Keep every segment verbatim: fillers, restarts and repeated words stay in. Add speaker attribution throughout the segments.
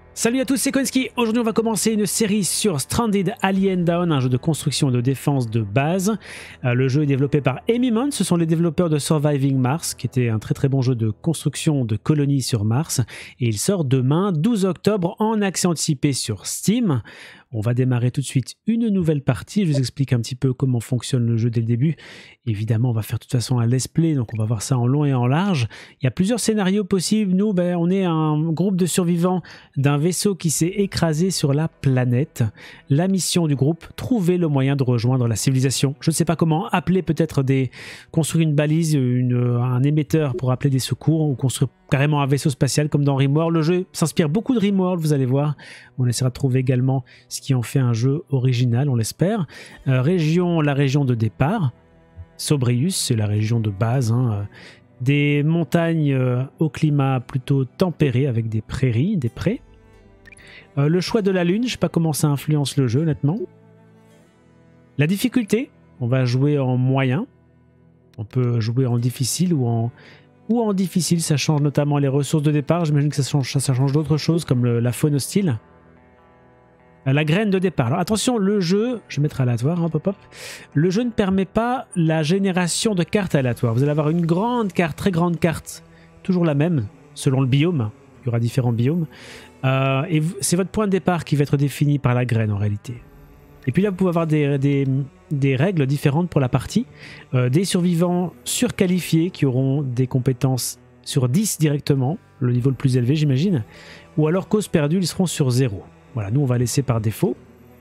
Speaker 1: Salut à tous, c'est Konski. Aujourd'hui on va commencer une série sur Stranded Alien Dawn, un jeu de construction et de défense de base. Euh, le jeu est développé par Emimon, ce sont les développeurs de Surviving Mars, qui était un très très bon jeu de construction de colonies sur Mars. Et il sort demain, douze octobre, en accès anticipé sur Steam. On va démarrer tout de suite une nouvelle partie. Je vous explique un petit peu comment fonctionne le jeu dès le début. Évidemment, on va faire de toute façon un let's play, donc on va voir ça en long et en large. Il y a plusieurs scénarios possibles. Nous, ben, on est un groupe de survivants d'un vaisseau qui s'est écrasé sur la planète. La mission du groupe, trouver le moyen de rejoindre la civilisation. Je ne sais pas comment, appeler peut-être des... construire une balise, une... un émetteur pour appeler des secours, ou construire carrément un vaisseau spatial comme dans Rimworld. Le jeu s'inspire beaucoup de Rimworld, vous allez voir. On essaiera de trouver également ce qui en fait un jeu original, on l'espère. Euh, région, la région de départ. Sobrius, c'est la région de base. Hein. Des montagnes euh, au climat plutôt tempéré avec des prairies, des prés. Euh, le choix de la lune, je ne sais pas comment ça influence le jeu honnêtement. La difficulté, on va jouer en moyen. On peut jouer en difficile ou en... ou en difficile, ça change notamment les ressources de départ. J'imagine que ça change, ça change d'autres choses comme le, la faune hostile. La graine de départ. Alors attention, le jeu, je vais mettre aléatoire, hein, pop pop. Le jeu ne permet pas la génération de cartes aléatoires. Vous allez avoir une grande carte, très grande carte, toujours la même, selon le biome. Il y aura différents biomes. Euh, et c'est votre point de départ qui va être défini par la graine en réalité. Et puis là, vous pouvez avoir des, des, des règles différentes pour la partie. Euh, des survivants surqualifiés qui auront des compétences sur dix directement, le niveau le plus élevé j'imagine. Ou alors cause perdue, ils seront sur zéro. Voilà, nous on va laisser par défaut.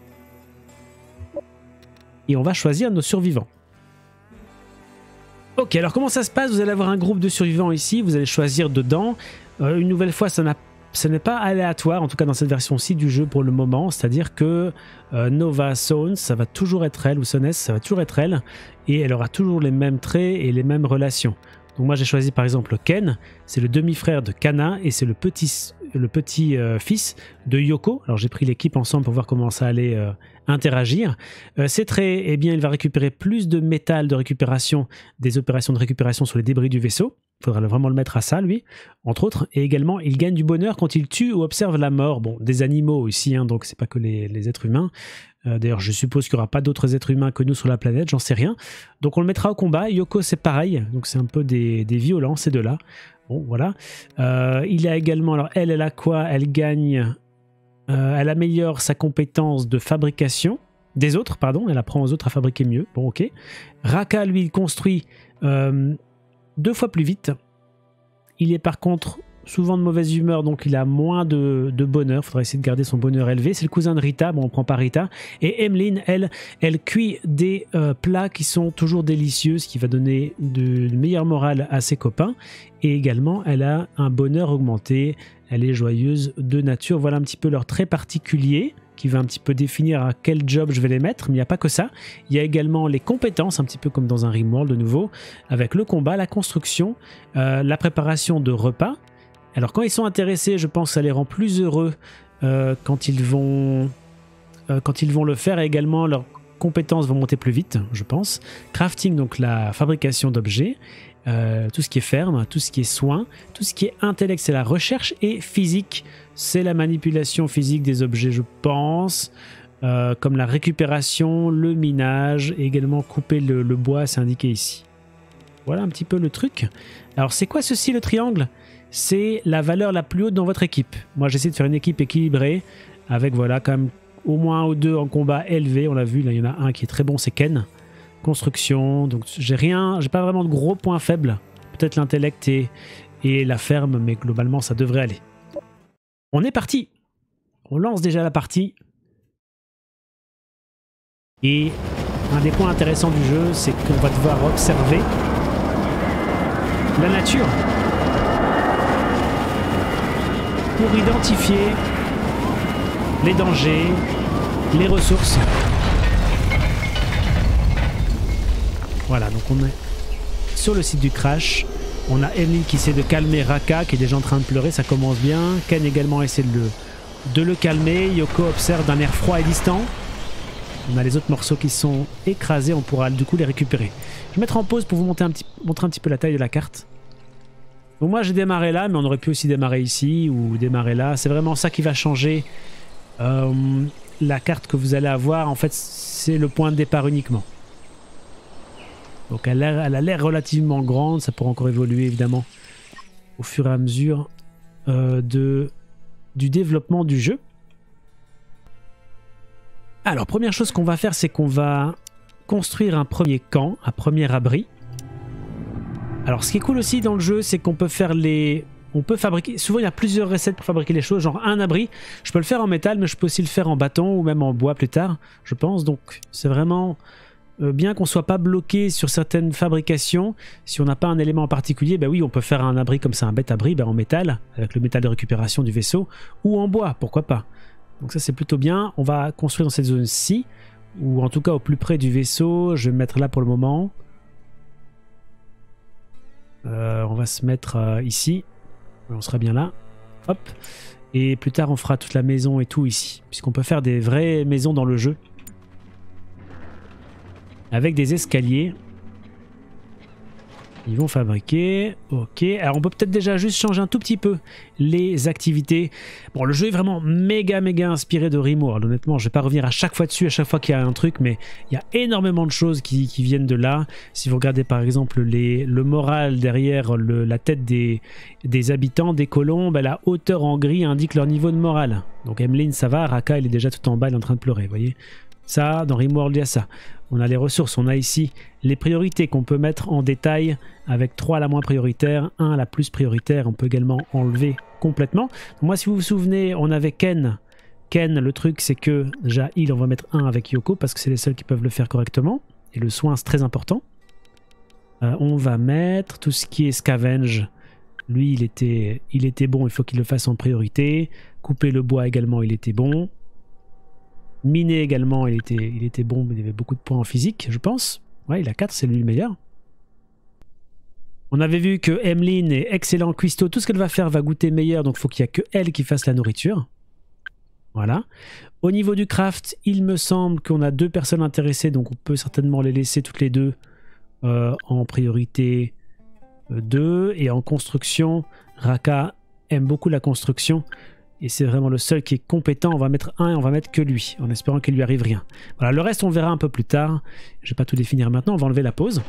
Speaker 1: Et on va choisir nos survivants. Ok, alors comment ça se passe? Vous allez avoir un groupe de survivants ici, vous allez choisir dedans. Euh, une nouvelle fois, ça n'a Ce n'est pas aléatoire, en tout cas dans cette version-ci du jeu pour le moment, c'est-à-dire que euh, Nova Sones, ça va toujours être elle, ou Sones, ça va toujours être elle, et elle aura toujours les mêmes traits et les mêmes relations. Donc moi j'ai choisi par exemple Ken, c'est le demi-frère de Kana, et c'est le petit, le petit euh, fils de Yoko. Alors j'ai pris l'équipe ensemble pour voir comment ça allait euh, interagir. Euh, ses traits, eh bien il va récupérer plus de métal de récupération, des opérations de récupération sur les débris du vaisseau. Il faudra vraiment le mettre à ça, lui, entre autres. Et également, il gagne du bonheur quand il tue ou observe la mort. Bon, des animaux aussi, hein, donc c'est pas que les, les êtres humains. Euh, D'ailleurs, je suppose qu'il n'y aura pas d'autres êtres humains que nous sur la planète, j'en sais rien. Donc on le mettra au combat. Yoko, c'est pareil. Donc c'est un peu des, des violents, ces deux-là. Bon, voilà. Euh, il a également... Alors, elle, elle a quoi? Elle gagne... Euh, elle améliore sa compétence de fabrication. Des autres, pardon. Elle apprend aux autres à fabriquer mieux. Bon, ok. Raka, lui, il construit... Euh, deux fois plus vite. Il est par contre souvent de mauvaise humeur, donc il a moins de, de bonheur. Il faudra essayer de garder son bonheur élevé. C'est le cousin de Rita, bon on prend pas Rita. Et Emmeline, elle, elle cuit des euh, plats qui sont toujours délicieux, ce qui va donner de, de meilleure morale à ses copains. Et également, elle a un bonheur augmenté. Elle est joyeuse de nature. Voilà un petit peu leur trait particulier qui va un petit peu définir à quel job je vais les mettre, mais il n'y a pas que ça. Il y a également les compétences, un petit peu comme dans un Rimworld de nouveau, avec le combat, la construction, euh, la préparation de repas. Alors quand ils sont intéressés, je pense que ça les rend plus heureux euh, quand, ils vont, euh, quand ils vont le faire, et également leurs compétences vont monter plus vite, je pense. Crafting, donc la fabrication d'objets. Euh, tout ce qui est ferme, tout ce qui est soin, tout ce qui est intellect, c'est la recherche, et physique, c'est la manipulation physique des objets, je pense, euh, comme la récupération, le minage, et également couper le, le bois, c'est indiqué ici. Voilà un petit peu le truc. Alors c'est quoi ceci, le triangle? C'est la valeur la plus haute dans votre équipe. Moi j'essaie de faire une équipe équilibrée, avec voilà quand même au moins un ou deux en combat élevé, on l'a vu, là il y en a un qui est très bon, c'est Ken. Construction, donc j'ai rien, j'ai pas vraiment de gros points faibles, peut-être l'intellect et, et la ferme, mais globalement ça devrait aller. On est parti, on lance déjà la partie, et un des points intéressants du jeu, c'est qu'on va devoir observer la nature pour identifier les dangers, les ressources. Voilà, donc on est sur le site du crash. On a Emily qui essaie de calmer Raka, qui est déjà en train de pleurer, ça commence bien. Ken également essaie de le, de le calmer. Yoko observe d'un air froid et distant. On a les autres morceaux qui sont écrasés, on pourra du coup les récupérer. Je vais mettre en pause pour vous montrer un petit, montrer un petit peu la taille de la carte. Donc moi j'ai démarré là, mais on aurait pu aussi démarrer ici ou démarrer là. C'est vraiment ça qui va changer euh, la carte que vous allez avoir. En fait, c'est le point de départ uniquement. Donc elle a elle a l'air relativement grande, ça pourra encore évoluer évidemment au fur et à mesure euh, de, du développement du jeu. Alors première chose qu'on va faire, c'est qu'on va construire un premier camp, un premier abri. Alors ce qui est cool aussi dans le jeu, c'est qu'on peut faire les... On peut fabriquer... Souvent il y a plusieurs recettes pour fabriquer les choses, genre un abri. Je peux le faire en métal, mais je peux aussi le faire en bâton ou même en bois plus tard, je pense. Donc c'est vraiment euh, bien qu'on ne soit pas bloqué sur certaines fabrications. Si on n'a pas un élément en particulier, ben oui, on peut faire un abri comme ça, un bête abri, ben en métal, avec le métal de récupération du vaisseau, ou en bois, pourquoi pas. Donc ça c'est plutôt bien. On va construire dans cette zone-ci, ou en tout cas au plus près du vaisseau. Je vais me mettre là pour le moment. Euh, on va se mettre euh, ici. On sera bien là. Hop. Et plus tard, on fera toute la maison et tout ici. Puisqu'on peut faire des vraies maisons dans le jeu. Avec des escaliers. Ils vont fabriquer. Ok. Alors, on peut peut-être déjà juste changer un tout petit peu les activités. Bon, le jeu est vraiment méga, méga inspiré de Rimworld. Honnêtement, je vais pas revenir à chaque fois dessus, à chaque fois qu'il y a un truc, mais il y a énormément de choses qui, qui viennent de là. Si vous regardez par exemple les, le moral derrière le, la tête des, des habitants, des colons, ben, la hauteur en gris indique leur niveau de morale. Donc Emmeline, ça va. Raka, il est déjà tout en bas, il est en train de pleurer, vous voyez. Ça, dans Rimworld, il y a ça. On a les ressources, on a ici les priorités qu'on peut mettre en détail avec trois la moins prioritaire, un la plus prioritaire. On peut également enlever complètement. Moi, si vous vous souvenez, on avait Ken. Ken, le truc, c'est que déjà, il, on va mettre un avec Yoko parce que c'est les seuls qui peuvent le faire correctement. Et le soin, c'est très important. Euh, on va mettre tout ce qui est scavenge. Lui, il était, il était bon, il faut qu'il le fasse en priorité. Couper le bois également, il était bon. Miner également, il était, il était bon, mais il avait beaucoup de points en physique, je pense. Ouais, il a quatre, c'est lui le meilleur. On avait vu que Emmeline est excellent cuistot. Tout ce qu'elle va faire va goûter meilleur, donc il faut qu'il n'y a que elle qui fasse la nourriture. Voilà. Au niveau du craft, il me semble qu'on a deux personnes intéressées, donc on peut certainement les laisser toutes les deux euh, en priorité deux. Et en construction, Raka aime beaucoup la construction. Et c'est vraiment le seul qui est compétent. On va mettre un et on va mettre que lui, en espérant qu'il lui arrive rien. Voilà, le reste on verra un peu plus tard. Je vais pas tout définir maintenant, on va enlever la pause.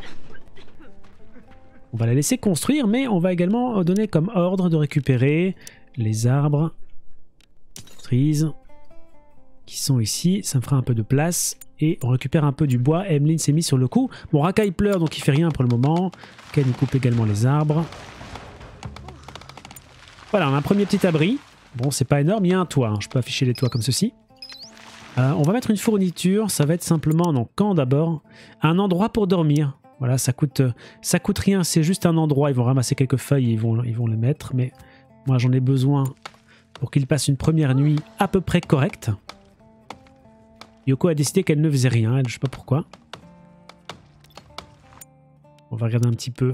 Speaker 1: On va la laisser construire, mais on va également donner comme ordre de récupérer les arbres, trees, qui sont ici. Ça me fera un peu de place. Et on récupère un peu du bois. Emmeline s'est mise sur le coup. Bon, Raka il pleure, donc il fait rien pour le moment. Ken il coupe également les arbres. Voilà, on a un premier petit abri. Bon, c'est pas énorme, il y a un toit, hein. Je peux afficher les toits comme ceci. Euh, on va mettre une fourniture, ça va être simplement, non, camp d'abord, un endroit pour dormir. Voilà, ça coûte, ça coûte rien, c'est juste un endroit, ils vont ramasser quelques feuilles et ils vont, ils vont les mettre, mais moi j'en ai besoin pour qu'ils passent une première nuit à peu près correcte. Yoko a décidé qu'elle ne faisait rien, elle, je sais pas pourquoi. On va regarder un petit peu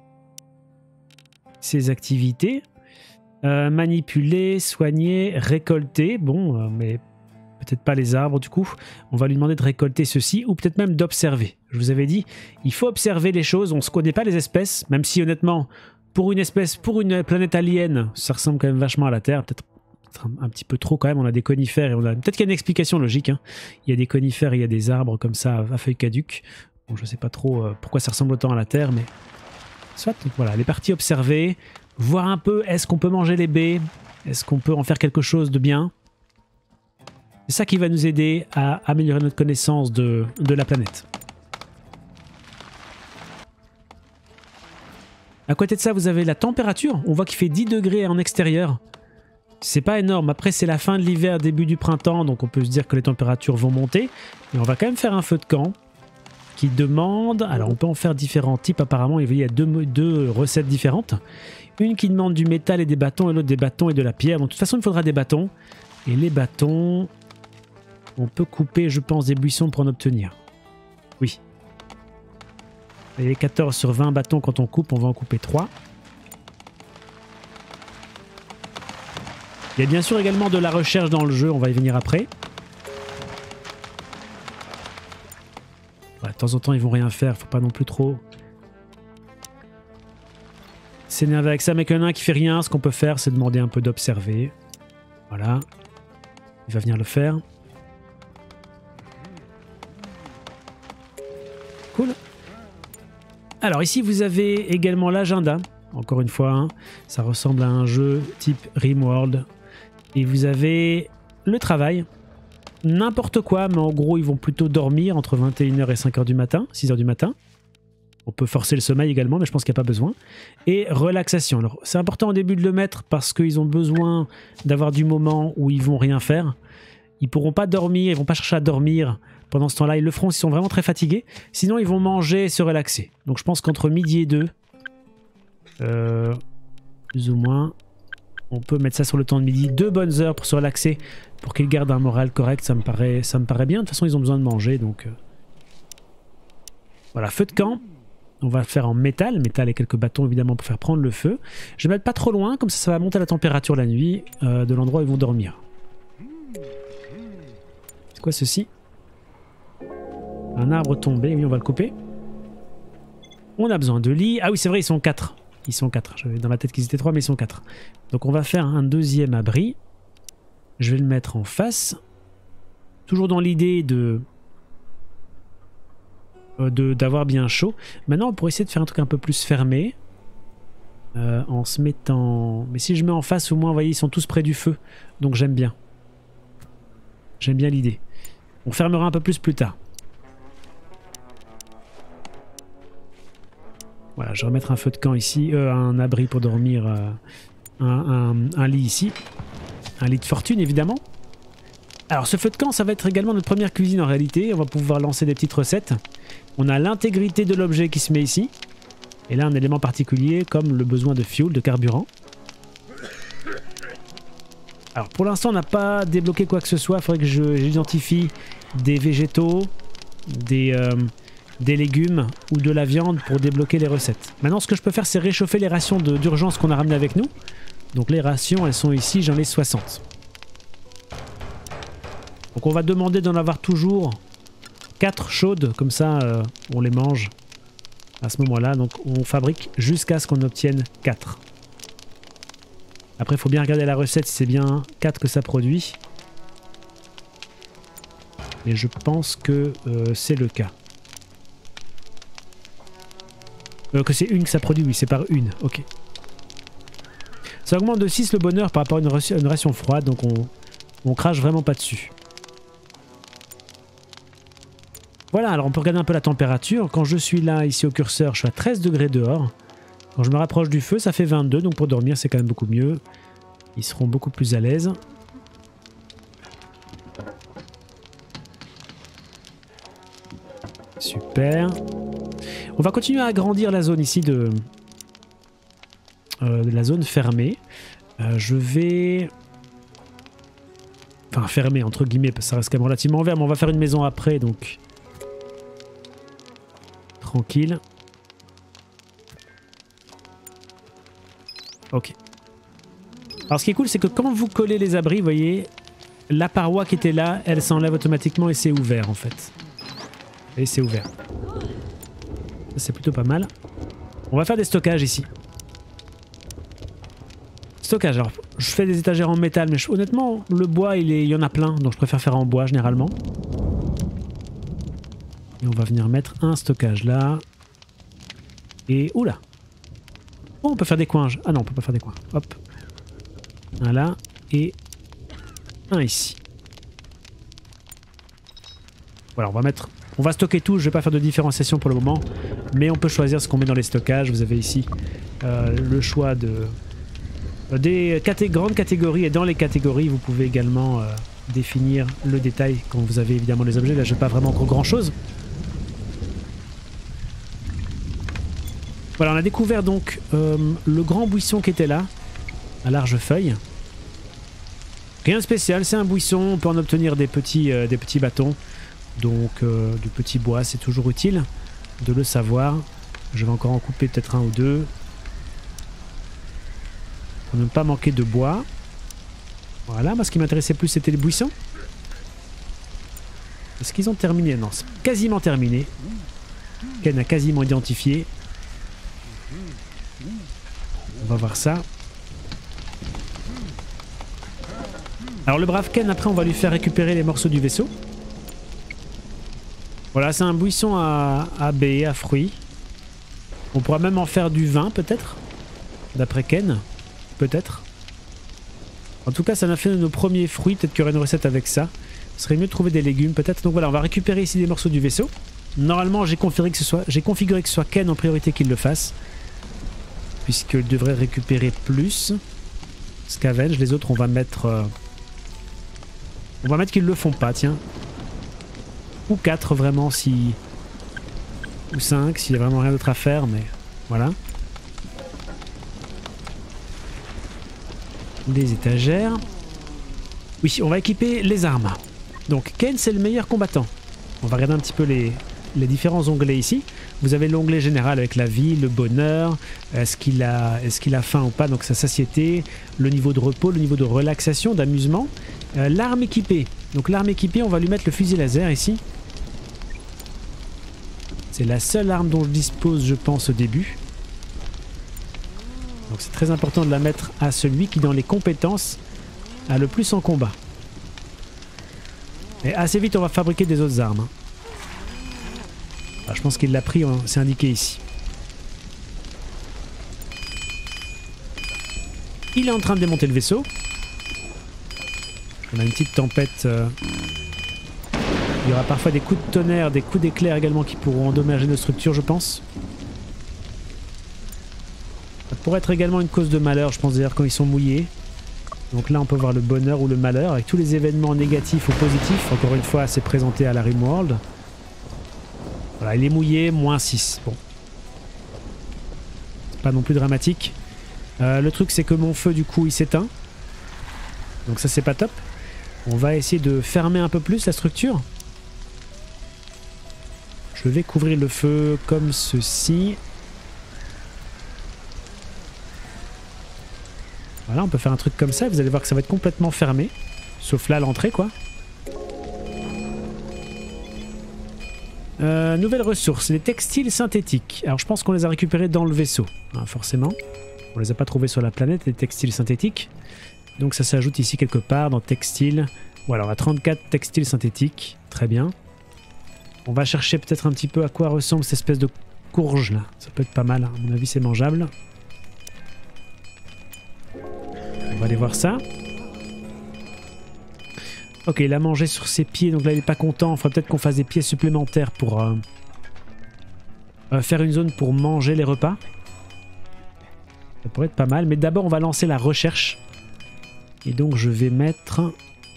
Speaker 1: ses activités. Euh, manipuler, soigner, récolter. Bon, euh, mais peut-être pas les arbres du coup. On va lui demander de récolter ceci ou peut-être même d'observer. Je vous avais dit, il faut observer les choses. On ne se connaît pas les espèces, même si honnêtement, pour une espèce, pour une planète alien, ça ressemble quand même vachement à la Terre. Peut-être un, un petit peu trop quand même. On a des conifères et on a... Peut-être qu'il y a une explication logique. Hein. Il y a des conifères et il y a des arbres comme ça à feuilles caduques. Bon, je ne sais pas trop euh, pourquoi ça ressemble autant à la Terre, mais soit. Donc voilà, les parties observées. Voir un peu, est-ce qu'on peut manger les baies? Est-ce qu'on peut en faire quelque chose de bien? C'est ça qui va nous aider à améliorer notre connaissance de, de la planète. À côté de ça, vous avez la température. On voit qu'il fait dix degrés en extérieur. C'est pas énorme. Après, c'est la fin de l'hiver, début du printemps, donc on peut se dire que les températures vont monter. Mais on va quand même faire un feu de camp qui demande... Alors, on peut en faire différents types apparemment. Il y a deux, deux recettes différentes. Une qui demande du métal et des bâtons et l'autre des bâtons et de la pierre. Donc, de toute façon, il faudra des bâtons. Et les bâtons, on peut couper, je pense, des buissons pour en obtenir. Oui. Il y a quatorze sur vingt bâtons quand on coupe. On va en couper trois. Il y a bien sûr également de la recherche dans le jeu. On va y venir après. Voilà, de temps en temps, ils vont rien faire. Faut pas non plus trop... s'énerver avec ça, mais qu'il y en a un qui fait rien, ce qu'on peut faire, c'est demander un peu d'observer. Voilà. Il va venir le faire. Cool. Alors ici, vous avez également l'agenda. Encore une fois, hein, ça ressemble à un jeu type Rimworld. Et vous avez le travail. N'importe quoi, mais en gros, ils vont plutôt dormir entre vingt et une heures et cinq heures du matin, six heures du matin. On peut forcer le sommeil également, mais je pense qu'il n'y a pas besoin. Et relaxation. Alors, c'est important au début de le mettre parce qu'ils ont besoin d'avoir du moment où ils vont rien faire. Ils pourront pas dormir, ils vont pas chercher à dormir pendant ce temps-là. Ils le feront s'ils sont vraiment très fatigués. Sinon, ils vont manger et se relaxer. Donc, je pense qu'entre midi et deux, euh, plus ou moins, on peut mettre ça sur le temps de midi. Deux bonnes heures pour se relaxer, pour qu'ils gardent un moral correct. Ça me paraît, ça me paraît bien. De toute façon, ils ont besoin de manger. Donc, euh... voilà, feu de camp. On va le faire en métal, métal et quelques bâtons évidemment pour faire prendre le feu. Je vais mettre pas trop loin, comme ça ça va monter la température la nuit euh, de l'endroit où ils vont dormir. C'est quoi ceci? Un arbre tombé, oui on va le couper. On a besoin de lits. Ah oui c'est vrai ils sont quatre. Ils sont quatre, j'avais dans ma tête qu'ils étaient trois mais ils sont quatre. Donc on va faire un deuxième abri. Je vais le mettre en face. Toujours dans l'idée de... d'avoir bien chaud. Maintenant on pourrait essayer de faire un truc un peu plus fermé euh, en se mettant... Mais si je mets en face au moins vous voyez ils sont tous près du feu donc j'aime bien. J'aime bien l'idée. On fermera un peu plus plus tard. Voilà je vais remettre un feu de camp ici, euh, un abri pour dormir, euh, un, un, un lit ici. Un lit de fortune évidemment. Alors ce feu de camp ça va être également notre première cuisine en réalité. On va pouvoir lancer des petites recettes. On a l'intégrité de l'objet qui se met ici. Et là un élément particulier comme le besoin de fuel, de carburant. Alors pour l'instant on n'a pas débloqué quoi que ce soit. Il faudrait que j'identifie des végétaux, des, euh, des légumes ou de la viande pour débloquer les recettes. Maintenant ce que je peux faire c'est réchauffer les rations d'urgence qu'on a ramenées avec nous. Donc les rations elles sont ici, j'en ai soixante. Donc on va demander d'en avoir toujours quatre chaudes, comme ça euh, on les mange à ce moment-là. Donc on fabrique jusqu'à ce qu'on obtienne quatre. Après il faut bien regarder la recette si c'est bien quatre que ça produit. Mais je pense que euh, c'est le cas. Euh, que c'est une que ça produit, oui c'est par une, ok. Ça augmente de six le bonheur par rapport à une, ration, une ration froide, donc on, on crache vraiment pas dessus. Voilà, alors on peut regarder un peu la température. Quand je suis là, ici au curseur, je suis à treize degrés dehors. Quand je me rapproche du feu, ça fait vingt-deux, donc pour dormir, c'est quand même beaucoup mieux. Ils seront beaucoup plus à l'aise. Super. On va continuer à agrandir la zone ici de, euh, de la zone fermée. Euh, je vais... Enfin, fermée, entre guillemets, parce que ça reste quand même relativement ouvert, mais on va faire une maison après, donc... Tranquille. Ok. Alors ce qui est cool c'est que quand vous collez les abris, vous voyez, la paroi qui était là, elle s'enlève automatiquement et c'est ouvert en fait. Et c'est ouvert. C'est plutôt pas mal. On va faire des stockages ici. Stockage, alors je fais des étagères en métal, mais je, honnêtement le bois il, est, il y en a plein, donc je préfère faire en bois généralement. Et on va venir mettre un stockage là. Et oula. Oh, on peut faire des coins. Ah non, on peut pas faire des coins. Hop. Un là. Et un ici. Voilà, on va mettre... On va stocker tout. Je vais pas faire de différenciation pour le moment. Mais on peut choisir ce qu'on met dans les stockages. Vous avez ici euh, le choix de... des caté grandes catégories. Et dans les catégories, vous pouvez également euh, définir le détail quand vous avez évidemment les objets. Là, je n'ai pas vraiment encore grand chose. Voilà, on a découvert donc euh, le grand buisson qui était là, à large feuille. Rien de spécial, c'est un buisson, on peut en obtenir des petits, euh, des petits bâtons. Donc euh, du petit bois, c'est toujours utile de le savoir. Je vais encore en couper peut-être un ou deux. Pour ne pas manquer de bois. Voilà, moi ce qui m'intéressait plus c'était les buissons. Est-ce qu'ils ont terminé? Non, c'est quasiment terminé. Ken a quasiment identifié. va voir ça. Alors le brave Ken, après on va lui faire récupérer les morceaux du vaisseau. Voilà, c'est un buisson à, à baies, à fruits. On pourra même en faire du vin peut-être. D'après Ken. Peut-être. En tout cas, ça m'a fait nos premiers fruits. Peut-être qu'il y aurait une recette avec ça. Ce serait mieux de trouver des légumes peut-être. Donc voilà, on va récupérer ici des morceaux du vaisseau. Normalement, j'ai configuré que ce soit, j'ai configuré que ce soit Ken en priorité qu'il le fasse. Puisqu'il devrait récupérer plus. Scavenge, les autres on va mettre... Euh... On va mettre qu'ils le font pas, tiens. Ou quatre vraiment si... Ou cinq s'il y a vraiment rien d'autre à faire, mais voilà. Des étagères. Oui, on va équiper les armes. Donc Ken c'est le meilleur combattant. On va regarder un petit peu les, les différents onglets ici. Vous avez l'onglet général avec la vie, le bonheur, est-ce qu'il a, est-ce qu'il a faim ou pas, donc sa satiété, le niveau de repos, le niveau de relaxation, d'amusement. Euh, l'arme équipée. Donc l'arme équipée, on va lui mettre le fusil laser ici. C'est la seule arme dont je dispose, je pense, au début. Donc c'est très important de la mettre à celui qui, dans les compétences, a le plus en combat. Et assez vite, on va fabriquer des autres armes. Alors, je pense qu'il l'a pris, c'est indiqué ici. Il est en train de démonter le vaisseau. On a une petite tempête. Euh... Il y aura parfois des coups de tonnerre, des coups d'éclair également qui pourront endommager nos structures, je pense. Ça pourrait être également une cause de malheur, je pense d'ailleurs, quand ils sont mouillés. Donc là, on peut voir le bonheur ou le malheur avec tous les événements négatifs ou positifs. Encore une fois, c'est présenté à la Rimworld. Voilà, il est mouillé, moins six. Bon. C'est pas non plus dramatique. Euh, le truc, c'est que mon feu, du coup, il s'éteint. Donc ça, c'est pas top. On va essayer de fermer un peu plus la structure. Je vais couvrir le feu comme ceci. Voilà, on peut faire un truc comme ça. Vous allez voir que ça va être complètement fermé. Sauf là, l'entrée, quoi. Euh, nouvelle ressource, les textiles synthétiques. Alors je pense qu'on les a récupérés dans le vaisseau, hein, forcément. On les a pas trouvés sur la planète, les textiles synthétiques. Donc ça s'ajoute ici quelque part dans textiles. Voilà, on a trente-quatre textiles synthétiques. Très bien. On va chercher peut-être un petit peu à quoi ressemble cette espèce de courge là. Ça peut être pas mal, hein. À mon avis c'est mangeable. On va aller voir ça. Ok, il a mangé sur ses pieds, donc là il est pas content. Il faudrait peut-être qu'on fasse des pieds supplémentaires pour euh, euh, faire une zone pour manger les repas. Ça pourrait être pas mal, mais d'abord on va lancer la recherche. Et donc je vais mettre...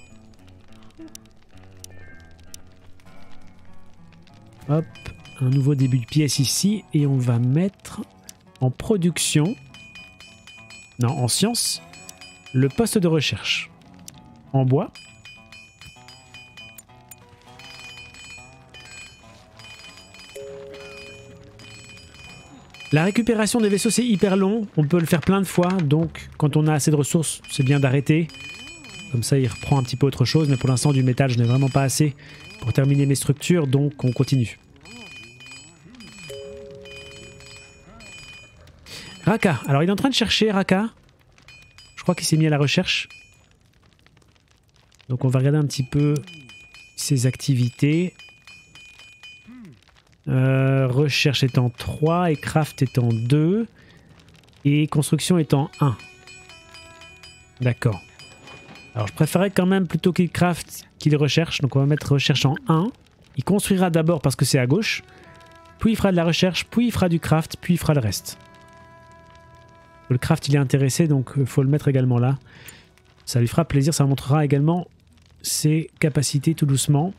Speaker 1: Hop, un nouveau début de pièce ici. Et on va mettre en production... Non, en science, le poste de recherche. En bois. La récupération des vaisseaux c'est hyper long, on peut le faire plein de fois, donc quand on a assez de ressources c'est bien d'arrêter. Comme ça il reprend un petit peu autre chose, mais pour l'instant du métal je n'ai vraiment pas assez pour terminer mes structures, donc on continue. Raka, alors il est en train de chercher Raka. Je crois qu'il s'est mis à la recherche. Donc on va regarder un petit peu ses activités. Euh, recherche est en trois et craft est en deux et construction est en un. D'accord. Alors je préférais quand même plutôt qu'il craft qu'il recherche, donc on va mettre recherche en un. Il construira d'abord parce que c'est à gauche, puis il fera de la recherche, puis il fera du craft, puis il fera le reste. Le craft il est intéressé, donc il faut le mettre également là. Ça lui fera plaisir, ça montrera également ses capacités tout doucement.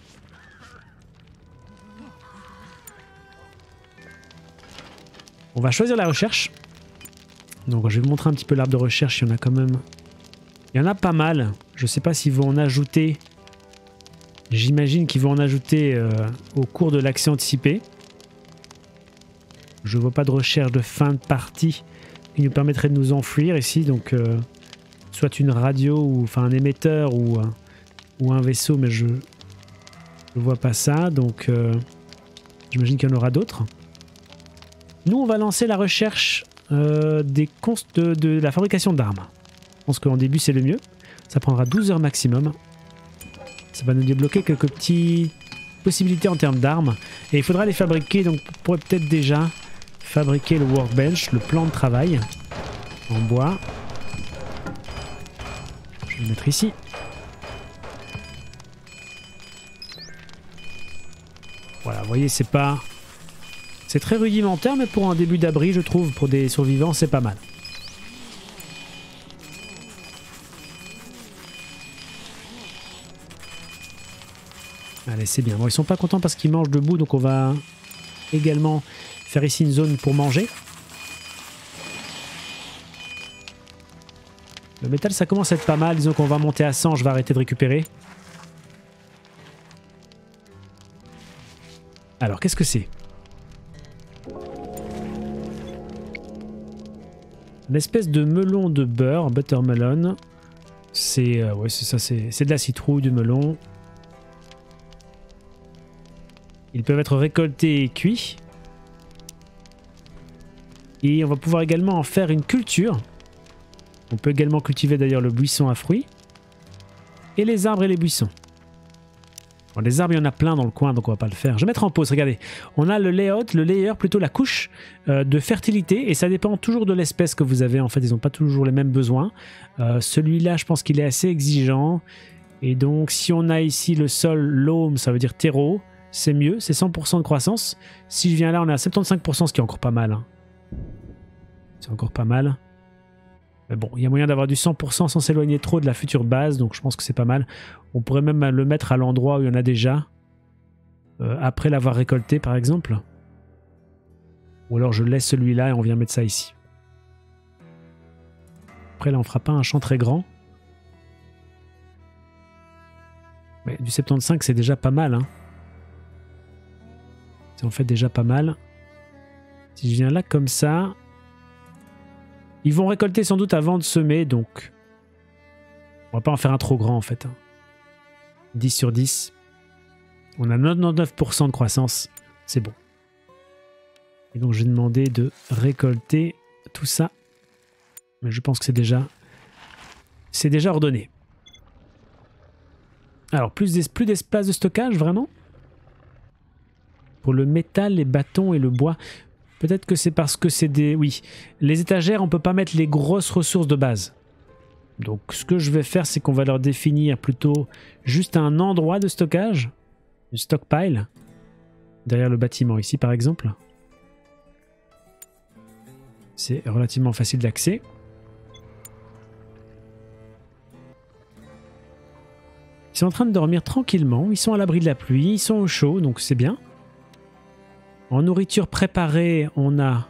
Speaker 1: On va choisir la recherche. Donc je vais vous montrer un petit peu l'arbre de recherche. Il y en a quand même... Il y en a pas mal. Je sais pas s'ils vont en ajouter. J'imagine qu'ils vont en ajouter euh, au cours de l'accès anticipé. Je vois pas de recherche de fin de partie qui nous permettrait de nous enfuir ici. Donc euh, soit une radio, ou enfin un émetteur ou, euh, ou un vaisseau, mais je ne vois pas ça. Donc euh, j'imagine qu'il y en aura d'autres. Nous, on va lancer la recherche euh, des cons de, de la fabrication d'armes. Je pense qu'en début c'est le mieux. Ça prendra douze heures maximum. Ça va nous débloquer quelques petites possibilités en termes d'armes. Et il faudra les fabriquer, donc on pourrait peut-être déjà fabriquer le workbench, le plan de travail en bois. Je vais le mettre ici. Voilà, vous voyez, c'est pas... C'est très rudimentaire, mais pour un début d'abri, je trouve, pour des survivants, c'est pas mal. Allez, c'est bien. Bon, ils sont pas contents parce qu'ils mangent debout, donc on va également faire ici une zone pour manger. Le métal, ça commence à être pas mal. Disons qu'on va monter à cent, je vais arrêter de récupérer. Alors, qu'est-ce que c'est? Une espèce de melon de beurre, buttermelon. C'est euh, ouais, c'est ça, c'est de la citrouille, du melon. Ils peuvent être récoltés et cuits. Et on va pouvoir également en faire une culture. On peut également cultiver d'ailleurs le buisson à fruits. Et les arbres et les buissons. Bon, les arbres, il y en a plein dans le coin, donc on va pas le faire. Je vais mettre en pause, regardez. On a le layout, le layer, plutôt la couche euh, de fertilité. Et ça dépend toujours de l'espèce que vous avez. En fait, ils n'ont pas toujours les mêmes besoins. Euh, Celui-là, je pense qu'il est assez exigeant. Et donc, si on a ici le sol loam, ça veut dire terreau. C'est mieux, c'est cent pour cent de croissance. Si je viens là, on est à soixante-quinze pour cent, ce qui est encore pas mal. Hein. C'est encore pas mal. Mais bon, il y a moyen d'avoir du cent pour cent sans s'éloigner trop de la future base, donc je pense que c'est pas mal. On pourrait même le mettre à l'endroit où il y en a déjà, euh, après l'avoir récolté par exemple. Ou alors je laisse celui-là et on vient mettre ça ici. Après là, on fera pas un champ très grand. Mais du soixante-quinze, c'est déjà pas mal, hein. C'est en fait déjà pas mal. Si je viens là comme ça... Ils vont récolter sans doute avant de semer, donc... On va pas en faire un trop grand en fait. dix sur dix. On a quatre-vingt-dix-neuf pour cent de croissance. C'est bon. Et donc je vais demander de récolter tout ça. Mais je pense que c'est déjà... C'est déjà ordonné. Alors, plus d'espace de stockage, vraiment? Pour le métal, les bâtons et le bois... Peut-être que c'est parce que c'est des... Oui, les étagères, on ne peut pas mettre les grosses ressources de base. Donc ce que je vais faire, c'est qu'on va leur définir plutôt juste un endroit de stockage. Une stockpile. Derrière le bâtiment ici, par exemple. C'est relativement facile d'accès. Ils sont en train de dormir tranquillement. Ils sont à l'abri de la pluie. Ils sont au chaud, donc c'est bien. En nourriture préparée, on a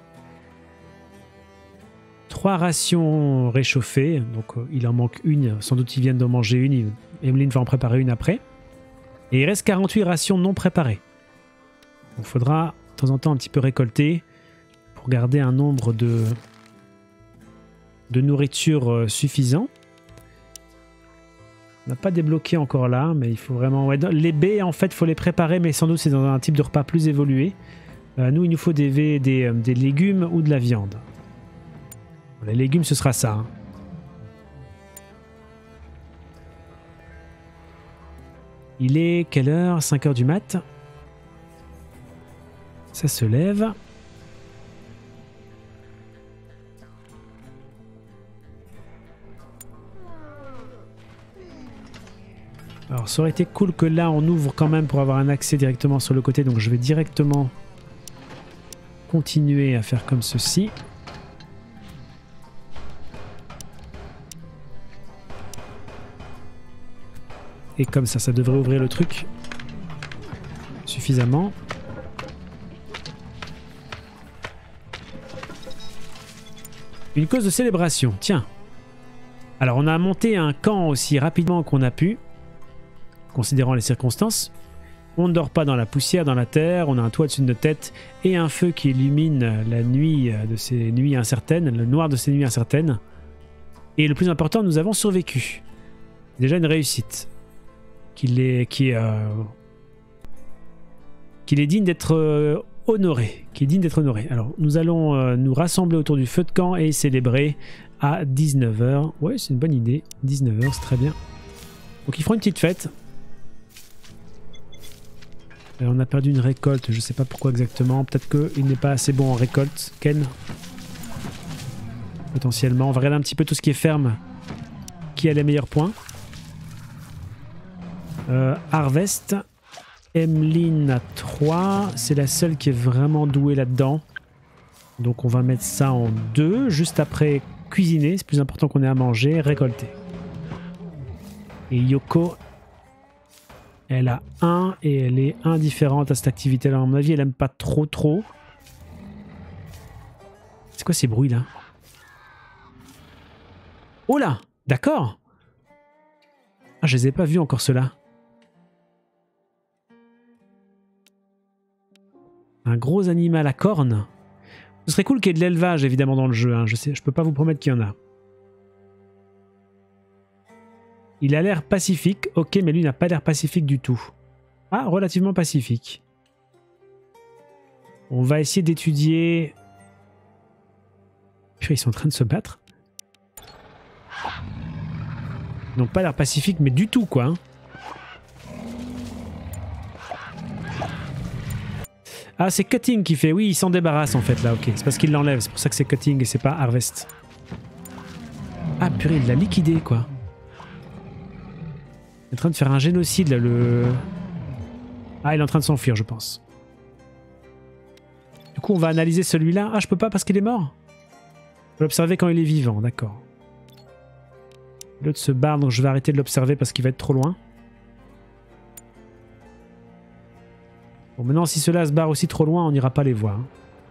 Speaker 1: trois rations réchauffées. Donc euh, il en manque une. Sans doute ils viennent d'en manger une. Emeline va en préparer une après. Et il reste quarante-huit rations non préparées. Il faudra de temps en temps un petit peu récolter pour garder un nombre de, de nourriture euh, suffisant. On n'a pas débloqué encore là, mais il faut vraiment... Ouais, les baies, en fait, il faut les préparer, mais sans doute c'est dans un type de repas plus évolué. Euh, nous, il nous faut des, des, des légumes ou de la viande. Les légumes, ce sera ça. Hein. Il est quelle heure? cinq heures du mat. Ça se lève. Alors, ça aurait été cool que là, on ouvre quand même pour avoir un accès directement sur le côté. Donc, je vais directement... continuer à faire comme ceci. Et comme ça, ça devrait ouvrir le truc suffisamment. Une cause de célébration, tiens. Alors on a monté un camp aussi rapidement qu'on a pu, considérant les circonstances. On ne dort pas dans la poussière, dans la terre, on a un toit au-dessus de notre tête et un feu qui illumine la nuit de ces nuits incertaines, le noir de ces nuits incertaines. Et le plus important, nous avons survécu. Déjà une réussite. Qu'il est, qui est, euh, qu'il est digne d'être euh, honoré, qui est digne d'être honoré. Alors, nous allons euh, nous rassembler autour du feu de camp et célébrer à dix-neuf heures. Ouais, c'est une bonne idée. dix-neuf heures, c'est très bien. Donc, ils feront une petite fête. Et on a perdu une récolte, je sais pas pourquoi exactement. Peut-être qu'il n'est pas assez bon en récolte. Ken. Potentiellement. On va regarder un petit peu tout ce qui est ferme. Qui a les meilleurs points. Euh, Harvest. Emeline a trois. C'est la seule qui est vraiment douée là-dedans. Donc on va mettre ça en deux. Juste après cuisiner. C'est plus important qu'on ait à manger. Récolter. Et Yoko, elle a un et elle est indifférente à cette activité-là. À mon avis, elle aime pas trop trop. C'est quoi ces bruits-là? Oh là! D'accord! Ah, je les ai pas vus encore ceux-là. Un gros animal à cornes. Ce serait cool qu'il y ait de l'élevage évidemment dans le jeu. Hein. Je sais, je peux pas vous promettre qu'il y en a. Il a l'air pacifique. Ok, mais lui n'a pas l'air pacifique du tout. Ah, relativement pacifique. On va essayer d'étudier... Ils sont en train de se battre. Ils n'ont pas l'air pacifique, mais du tout, quoi. Ah, c'est Cutting qui fait. Oui, il s'en débarrasse, en fait, là. Ok, c'est parce qu'il l'enlève. C'est pour ça que c'est Cutting et c'est pas Harvest. Ah, purée, il l'a liquidé, quoi. Il est en train de faire un génocide, là, le... Ah, il est en train de s'enfuir, je pense. Du coup, on va analyser celui-là. Ah, je peux pas parce qu'il est mort. Je vais l'observer quand il est vivant, d'accord. L'autre se barre, donc je vais arrêter de l'observer parce qu'il va être trop loin. Bon, maintenant, si ceux-là se barrent aussi trop loin, on n'ira pas les voir.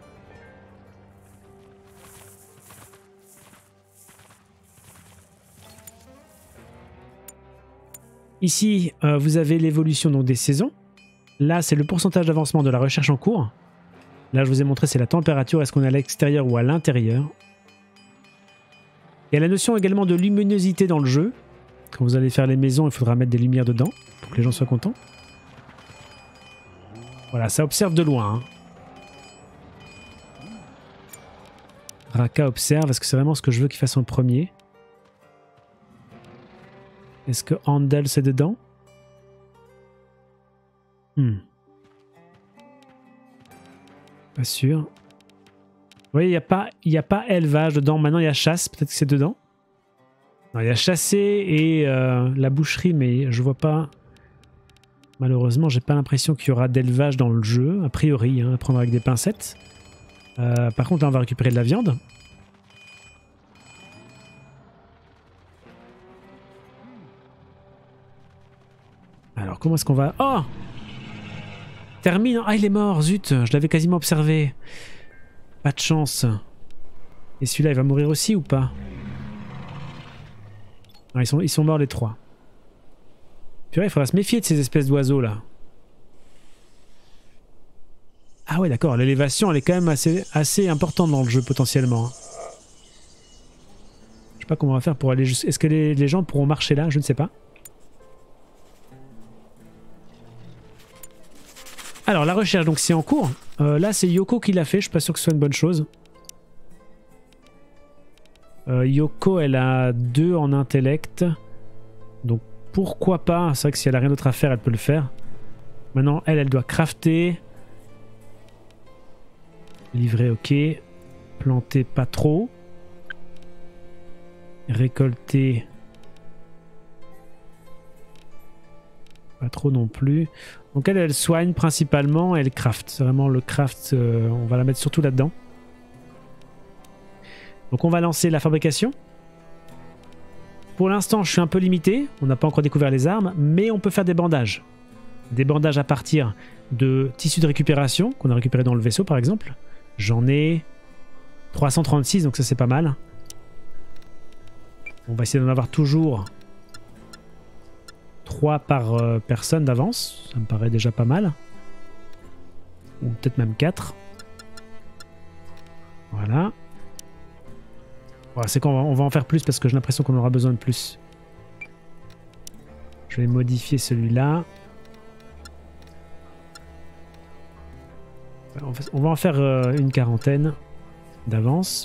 Speaker 1: Ici, euh, vous avez l'évolution donc des saisons. Là, c'est le pourcentage d'avancement de la recherche en cours. Là, je vous ai montré, c'est la température. Est-ce qu'on est à l'extérieur ou à l'intérieur? Il y a la notion également de luminosité dans le jeu. Quand vous allez faire les maisons, il faudra mettre des lumières dedans pour que les gens soient contents. Voilà, ça observe de loin. Hein. Raka observe. Est-ce que c'est vraiment ce que je veux qu'il fasse en premier? Est-ce que Handel c'est dedans? Hmm. Pas sûr. Vous voyez, il n'y a pas, il n'y a pas élevage dedans. Maintenant, il y a chasse. Peut-être que c'est dedans. Non, il y a chassé et euh, la boucherie, mais je vois pas... Malheureusement, j'ai pas l'impression qu'il y aura d'élevage dans le jeu. A priori, hein, à prendre avec des pincettes. Euh, par contre, là, on va récupérer de la viande. Alors, comment est-ce qu'on va... Oh! Termine. Ah, il est mort, zut. Je l'avais quasiment observé. Pas de chance. Et celui-là, il va mourir aussi ou pas? Ah, ils sont, ils sont morts les trois. Purée, il faudra se méfier de ces espèces d'oiseaux là. Ah ouais, d'accord. L'élévation, elle est quand même assez, assez importante dans le jeu potentiellement. Je sais pas comment on va faire pour aller jusqu'à... Est-ce que les, les gens pourront marcher là? Je ne sais pas. Alors, la recherche, donc c'est en cours. Euh, là, c'est Yoko qui l'a fait. Je suis pas sûr que ce soit une bonne chose. Euh, Yoko, elle a deux en intellect. Donc, pourquoi pas? C'est vrai que si elle a rien d'autre à faire, elle peut le faire. Maintenant, elle, elle doit crafter. Livrer, ok. Planter, pas trop. Récolter. Pas trop non plus. Donc elle, elle soigne principalement, elle craft. C'est vraiment le craft, euh, on va la mettre surtout là-dedans. Donc on va lancer la fabrication. Pour l'instant, je suis un peu limité. On n'a pas encore découvert les armes, mais on peut faire des bandages. Des bandages à partir de tissus de récupération, qu'on a récupéré dans le vaisseau par exemple. J'en ai trois cent trente-six, donc ça c'est pas mal. On va essayer d'en avoir toujours trois par euh, personne d'avance. Ça me paraît déjà pas mal. Ou peut-être même quatre. Voilà. Voilà, c'est qu'on va, on va en faire plus parce que j'ai l'impression qu'on aura besoin de plus. Je vais modifier celui-là. On va en faire euh, une quarantaine d'avance.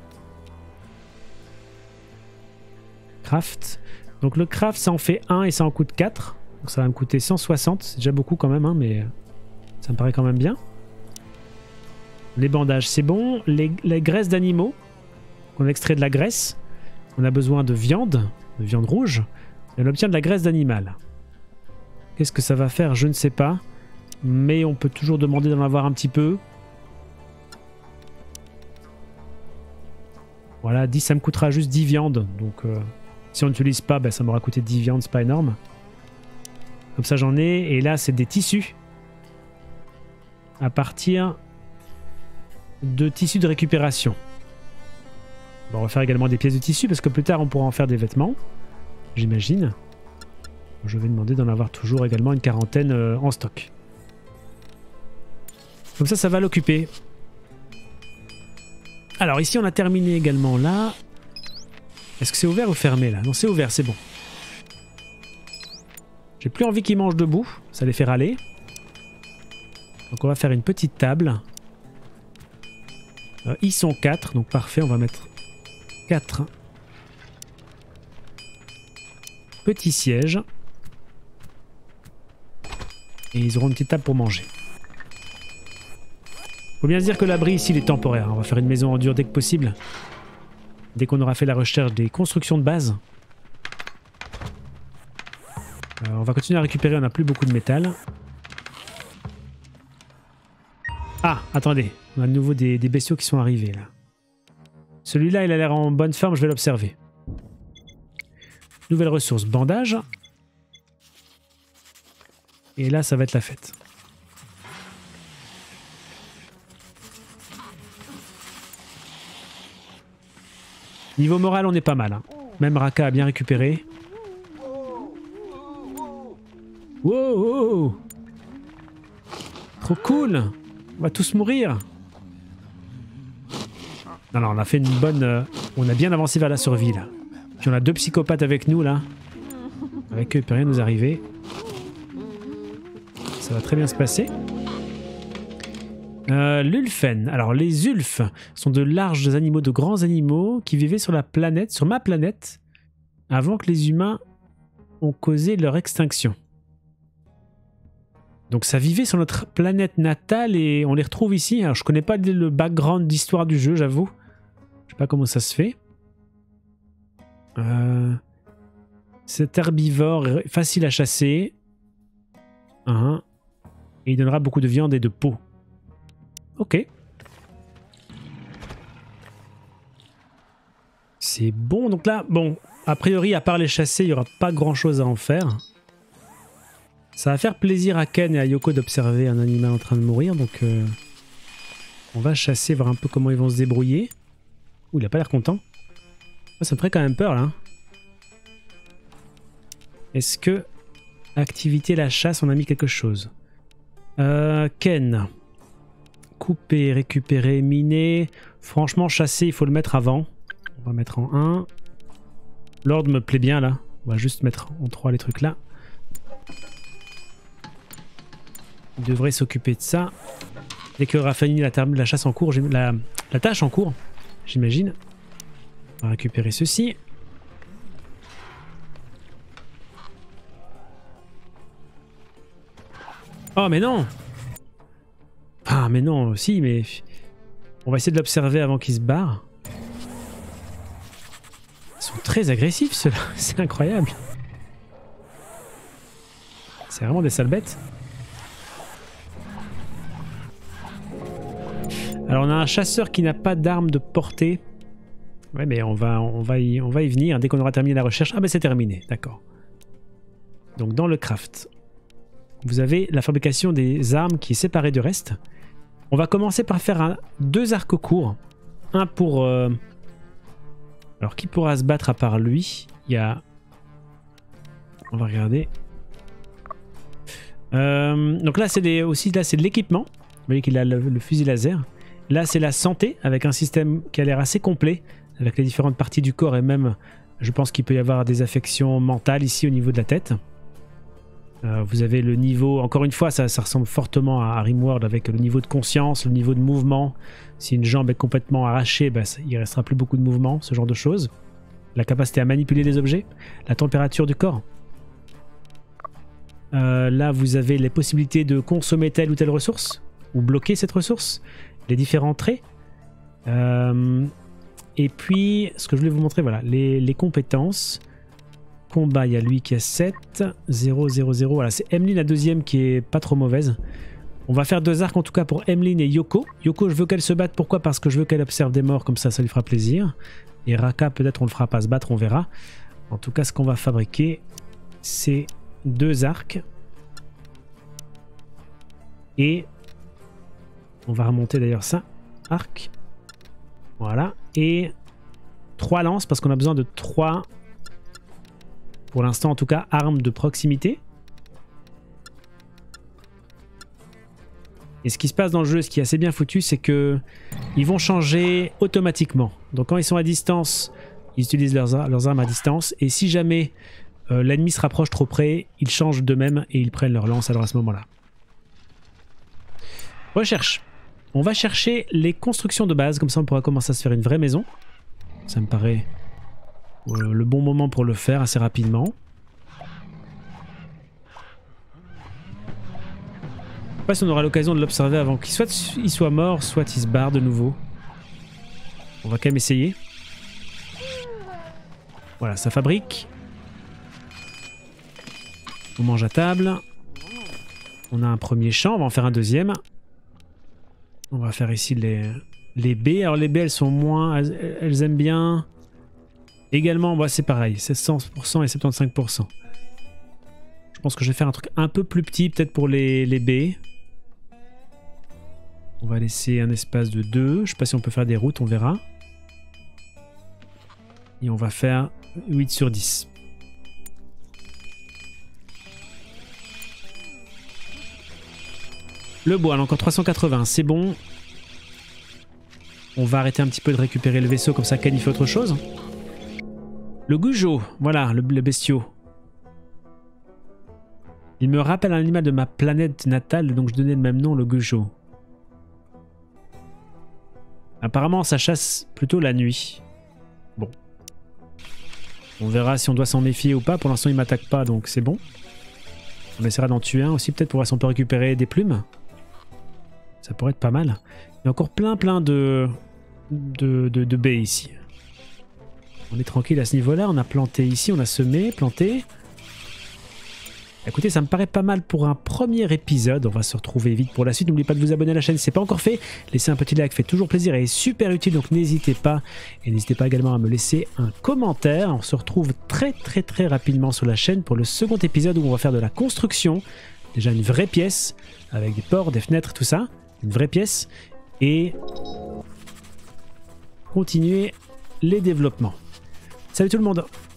Speaker 1: Craft. Donc le craft, ça en fait un et ça en coûte quatre. Donc ça va me coûter cent soixante. C'est déjà beaucoup quand même, hein, mais ça me paraît quand même bien. Les bandages, c'est bon. Les, les graisses d'animaux. On extrait de la graisse. On a besoin de viande, de viande rouge. Et on obtient de la graisse d'animal. Qu'est-ce que ça va faire? Je ne sais pas. Mais on peut toujours demander d'en avoir un petit peu. Voilà, dix, ça me coûtera juste dix viandes. Donc euh, si on n'utilise pas, ben, ça m'aura coûté dix viandes, c'est pas énorme. Comme ça j'en ai. Et là c'est des tissus. À partir de tissus de récupération. Bon, on va faire également des pièces de tissu parce que plus tard on pourra en faire des vêtements. J'imagine. Je vais demander d'en avoir toujours également une quarantaine euh, en stock. Comme ça, ça va l'occuper. Alors ici on a terminé également là. Est-ce que c'est ouvert ou fermé là? Non, c'est ouvert, c'est bon. J'ai plus envie qu'ils mangent debout, ça les fait râler. Donc on va faire une petite table. Euh, ils sont quatre, donc parfait, on va mettre quatre petits sièges. Et ils auront une petite table pour manger. Faut bien se dire que l'abri ici il est temporaire. On va faire une maison en dur dès que possible. Dès qu'on aura fait la recherche des constructions de base. Euh, on va continuer à récupérer, on n'a plus beaucoup de métal. Ah, attendez. On a de nouveau des, des bestiaux qui sont arrivés là. Celui-là il a l'air en bonne forme, je vais l'observer. Nouvelle ressource, bandage. Et là ça va être la fête. Niveau moral, on est pas mal. Hein. Même Raka a bien récupéré. Wow, wow. Trop cool. On va tous mourir. Non, non, on a fait une bonne... Euh, on a bien avancé vers la survie, là. Puis on a deux psychopathes avec nous, là. Avec eux, il peut rien nous arriver. Ça va très bien se passer. Euh, L'Ulfen. Alors les Ulfs sont de larges animaux, de grands animaux qui vivaient sur la planète, sur ma planète, avant que les humains ont causé leur extinction. Donc ça vivait sur notre planète natale et on les retrouve ici. Alors je connais pas le background d'histoire du jeu, j'avoue. Je sais pas comment ça se fait. Euh, cet herbivore est facile à chasser. Hein. Et il donnera beaucoup de viande et de peau. Ok. C'est bon. Donc là, bon, a priori, à part les chasser, il n'y aura pas grand chose à en faire. Ça va faire plaisir à Ken et à Yoko d'observer un animal en train de mourir. Donc, euh, on va chasser, voir un peu comment ils vont se débrouiller. Ouh, il a pas l'air content. Ça me ferait quand même peur, là. Est-ce que... Activité la chasse, on a mis quelque chose. Euh, Ken... Couper, récupérer, miner. Franchement, chasser, il faut le mettre avant. On va mettre en un. L'ordre me plaît bien là. On va juste mettre en trois les trucs là. Il devrait s'occuper de ça. Dès qu'il aura fini la, la chasse en cours, la, la tâche en cours, j'imagine. On va récupérer ceci. Oh mais non! Ah mais non, si, mais... On va essayer de l'observer avant qu'il se barre. Ils sont très agressifs ceux-là, c'est incroyable. C'est vraiment des sales bêtes. Alors on a un chasseur qui n'a pas d'arme de portée. Ouais mais on va, on, va y, on va y venir dès qu'on aura terminé la recherche. Ah ben c'est terminé, d'accord. Donc dans le craft, vous avez la fabrication des armes qui est séparée du reste. On va commencer par faire un, deux arcs courts. Un pour... Euh... Alors, qui pourra se battre à part lui? Il y a... On va regarder. Euh, donc là, c'est aussi là, c'est de l'équipement. Vous voyez qu'il a le, le fusil laser. Là, c'est la santé, avec un système qui a l'air assez complet, avec les différentes parties du corps et même, je pense qu'il peut y avoir des affections mentales ici au niveau de la tête. Euh, vous avez le niveau, encore une fois, ça, ça ressemble fortement à, à Rimworld avec le niveau de conscience, le niveau de mouvement. Si une jambe est complètement arrachée, bah, ça, il ne restera plus beaucoup de mouvement, ce genre de choses. La capacité à manipuler les objets, la température du corps. Euh, là, vous avez les possibilités de consommer telle ou telle ressource, ou bloquer cette ressource, les différents traits. Euh, et puis, ce que je voulais vous montrer, voilà, les, les compétences. Combat, il y a lui qui a sept, zéro, zéro, zéro. Voilà, c'est Emmeline la deuxième qui est pas trop mauvaise. On va faire deux arcs en tout cas pour Emmeline et Yoko. Yoko, je veux qu'elle se batte. Pourquoi? Parce que je veux qu'elle observe des morts, comme ça, ça lui fera plaisir. Et Raka, peut-être on le fera pas se battre, on verra. En tout cas, ce qu'on va fabriquer, c'est deux arcs. Et on va remonter d'ailleurs ça. Arc. Voilà. Et trois lances, parce qu'on a besoin de trois... Pour l'instant, en tout cas, armes de proximité. Et ce qui se passe dans le jeu, ce qui est assez bien foutu, c'est que ils vont changer automatiquement. Donc quand ils sont à distance, ils utilisent leurs, leurs armes à distance. Et si jamais euh, l'ennemi se rapproche trop près, ils changent d'eux-mêmes et ils prennent leur lance alors à ce moment-là. Recherche. On va chercher les constructions de base, comme ça on pourra commencer à se faire une vraie maison. Ça me paraît... Euh, le bon moment pour le faire assez rapidement. Je sais pas si on aura l'occasion de l'observer avant qu'il soit, il soit mort, soit il se barre de nouveau. On va quand même essayer. Voilà, ça fabrique. On mange à table. On a un premier champ, on va en faire un deuxième. On va faire ici les, les baies. Alors les baies, elles sont moins... Elles, elles aiment bien... Également, bah, c'est pareil, c'est cent pour cent et soixante-quinze pour cent. Je pense que je vais faire un truc un peu plus petit, peut-être pour les, les baies. On va laisser un espace de deux. Je sais pas si on peut faire des routes, on verra. Et on va faire huit sur dix. Le bois, encore trois cent quatre-vingts, c'est bon. On va arrêter un petit peu de récupérer le vaisseau, comme ça Ken il fait autre chose. Le Gujo, voilà, le, le bestiau. Il me rappelle un animal de ma planète natale, donc je donnais le même nom, le Gujo. Apparemment, ça chasse plutôt la nuit. Bon. On verra si on doit s'en méfier ou pas. Pour l'instant, il m'attaque pas, donc c'est bon. On essaiera d'en tuer un aussi, peut-être pour voir si on peut récupérer des plumes. Ça pourrait être pas mal. Il y a encore plein, plein de, de, de, de baies ici. On est tranquille à ce niveau-là, on a planté ici, on a semé, planté. Écoutez, ça me paraît pas mal pour un premier épisode. On va se retrouver vite pour la suite. N'oubliez pas de vous abonner à la chaîne si ce n'est pas encore fait. Laissez un petit like, fait toujours plaisir et est super utile, donc n'hésitez pas. Et n'hésitez pas également à me laisser un commentaire. On se retrouve très très très rapidement sur la chaîne pour le second épisode où on va faire de la construction. Déjà une vraie pièce, avec des ports, des fenêtres, tout ça. Une vraie pièce. Et continuer les développements. Salut tout le monde!